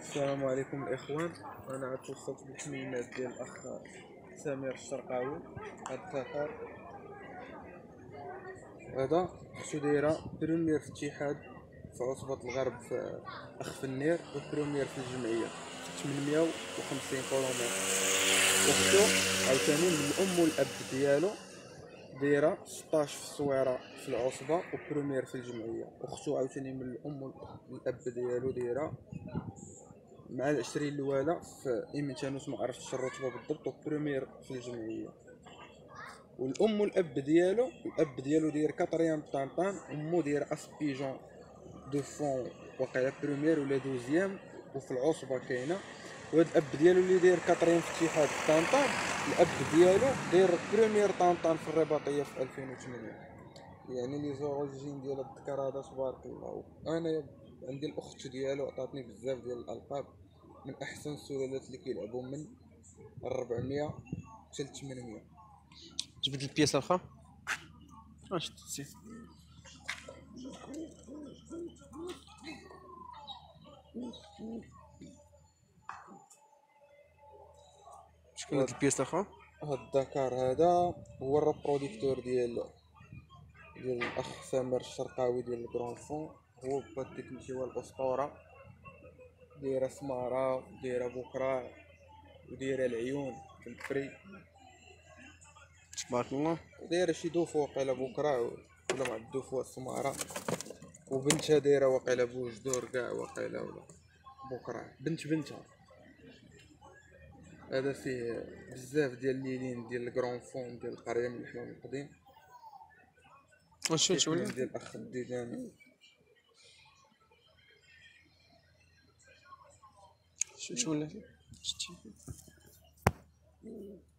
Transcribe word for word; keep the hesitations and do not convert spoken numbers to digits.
السلام عليكم الاخوان. انا عاد توصلت بالحميمات ديال الاخ سمير الشرقاوي. هاد الدكار هذا خصو دايره بريمير في الاتحاد في عصبة الغرب في اخ النير، وبريمير في الجمعيه ثمانمية وخمسين كيلومتر. وخصو عاوتاني من الام والاب ديالو دايره ستاش في الصويره في العصبه وبريمير في الجمعيه. وخصو عاوتاني من الام والاب ديالو دايره مع العشرين الاولى في ايمنتانوس، ما عرفتش الرتبه بالضبط، وبريمير في الجمعيه. والام والاب ديالو الاب ديالو داير كاتريام طانطان، امو داير اسبيجون دو فون واقيلا بريمير ولا دوزيام وفي العصبه كاينه. وهاد الاب ديالو اللي داير كاتريام في اتحاد طانطان، الاب ديالو داير بريمير طانطان في الرباطيه في ألفين وثمانية. يعني لي زوريجين ديال الذكر هذا تبارك الله. انا عندي الاخت ديالو عطاتني بزاف ديال الالقاب، من احسن السلالات اللي كيلعبوا من أربعمية حتى ل ثمانمية. جبد البياسه الاخرى اش تسي شكون هاد البياسه الاخرى؟ هاد الدكار هذا هو الريبروديكتور ديال ديال الاخ سامر الشرقاوي ديال الكرون فون. هو باتيك ماشي هو الاسطوره، دايره سماره دايره بكره ودايره العيون في البري، تبارك الله. دايره شي دوف واقيلا بكره ولا مع الدوف والسماره. وبنتها دايره واقيلا بوج دور كاع واقيلا ولا بكره بنت بنتها. هذا فيه بزاف ديال الليلين ديال الكرون فون ديال القريه من الحمام القديم. واش شو ولا ديال الاخ الديداني. شو شو ولا شتي